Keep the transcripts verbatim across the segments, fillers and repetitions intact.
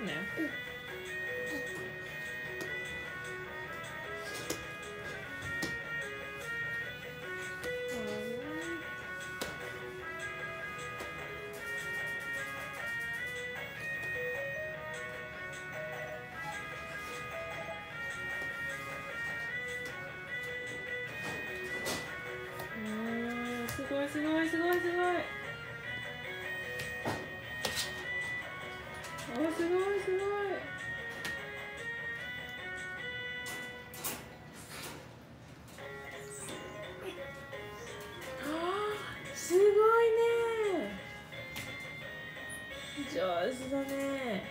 んなよ。すごいすごいすごいすごい。お、すごいすごい。あー、すごいね。上手だね。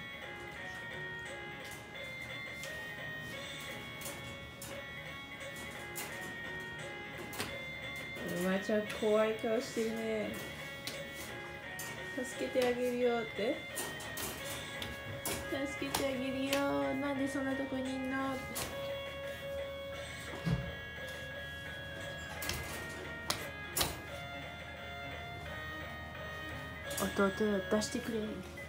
うまちゃん怖い顔してるね。助けてあげるよって。助けてあげるよ。なんでそんなとこにいんの。弟よ、出してくれ。